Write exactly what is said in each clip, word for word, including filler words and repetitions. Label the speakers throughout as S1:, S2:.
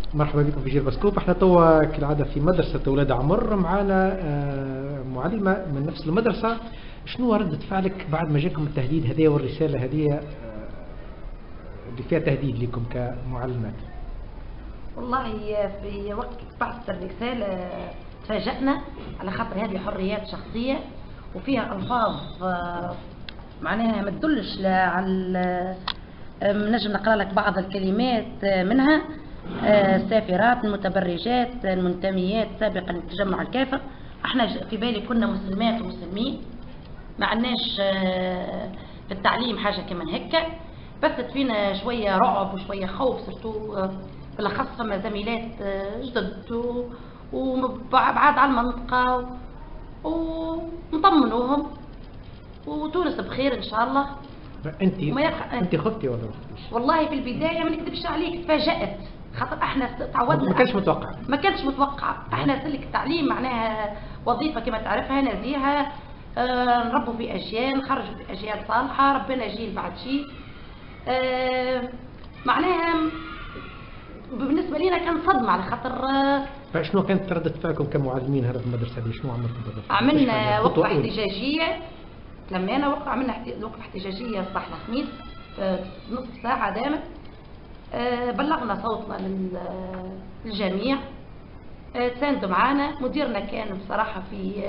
S1: مرحبا بكم في جيرباسكوب. احنا توا كالعاده في مدرسه اولاد عمر، معانا معلمه من نفس المدرسه. شنو ردة فعلك بعد ما جاكم التهديد هذه والرساله هذه اللي فيها تهديد لكم كمعلمات؟
S2: والله في وقت بعث الرساله تفاجأنا، على خاطر هذه حريات شخصيه وفيها الفاظ معناها ما تدلش على، نجم نقرا لك بعض الكلمات منها: السافرات، المتبرجات، المنتميات سابقا للتجمع الكافر. احنا في بالي كنا مسلمات ومسلمين، ما عندناش في التعليم حاجه كمان هكا، بثت فينا شويه رعب وشويه خوف، سرتو بالاخص فما زميلات جدد وبعاد عن المنطقه، ونطمنوهم وتونس بخير ان شاء الله.
S1: انت انت خفتي ولا ما خفتيش؟
S2: والله في البدايه ما نكذبش عليك تفاجأت، خاطر احنا تعودنا،
S1: ما كانش متوقع
S2: ما كانش متوقع. احنا سلك التعليم معناها وظيفه كما تعرفها نزيهه، آه نربوا في اجيال، نخرجوا في اجيال صالحه، ربنا جيل بعد جيل. آه معناها بالنسبه لنا كان صدمه، على خاطر آه
S1: فشنو كانت ردة فعلكم كمعلمين هذا في المدرسه هذه؟ شنو عملتوا بالضبط؟
S2: عملنا وقفه احتجاجيه، لما انا وقفه عملنا وقفه احتجاجيه صباح الخميس نصف ساعه دامت. أه بلغنا صوتنا للجميع، أه تساندوا معنا. مديرنا كان بصراحه في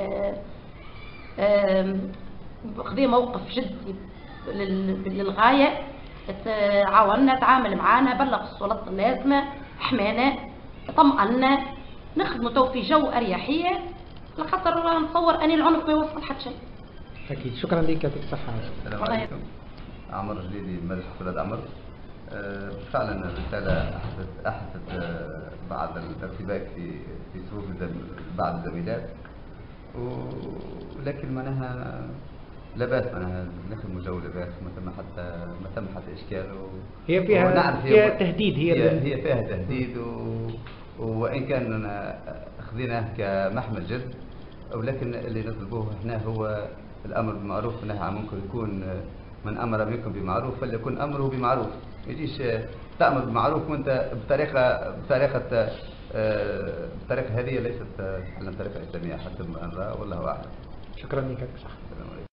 S2: أه خذي موقف جدي للغايه، عاوننا، تعامل معنا، بلغ السلطات اللازمه، حمانا، طمأنا، نخدموا تو في جو اريحيه، لخاطر نتصور ان العنف ما يوصل حتى شيء.
S1: اكيد. شكرا لك، يعطيك الصحه.
S3: السلام عليكم. عمر جليدي، مدرسه ولاد عمر. فعلا الرساله احدثت احدثت بعض الارتباك في في صفوف بعض الزميلات، ولكن معناها لباس، معناها نخدموا جو لباس، ما تم حتى ما تم حتى اشكال.
S1: هي فيها فيها تهديد، هي
S3: هي, هي فيها تهديد، و وان كان خذيناه كمحمل جد، ولكن اللي نطلبوه احنا هو الامر بالمعروف والنهي عن المنكر. يكون من امر منكم بمعروف فليكن امره بمعروف، ما يجيش تامر بالمعروف وانت بطريقه بطريقه بطريقه هذه ليست على الطريقه الاسلاميه حسب ما نرى، والله اعلم.
S1: شكرا لك. صح.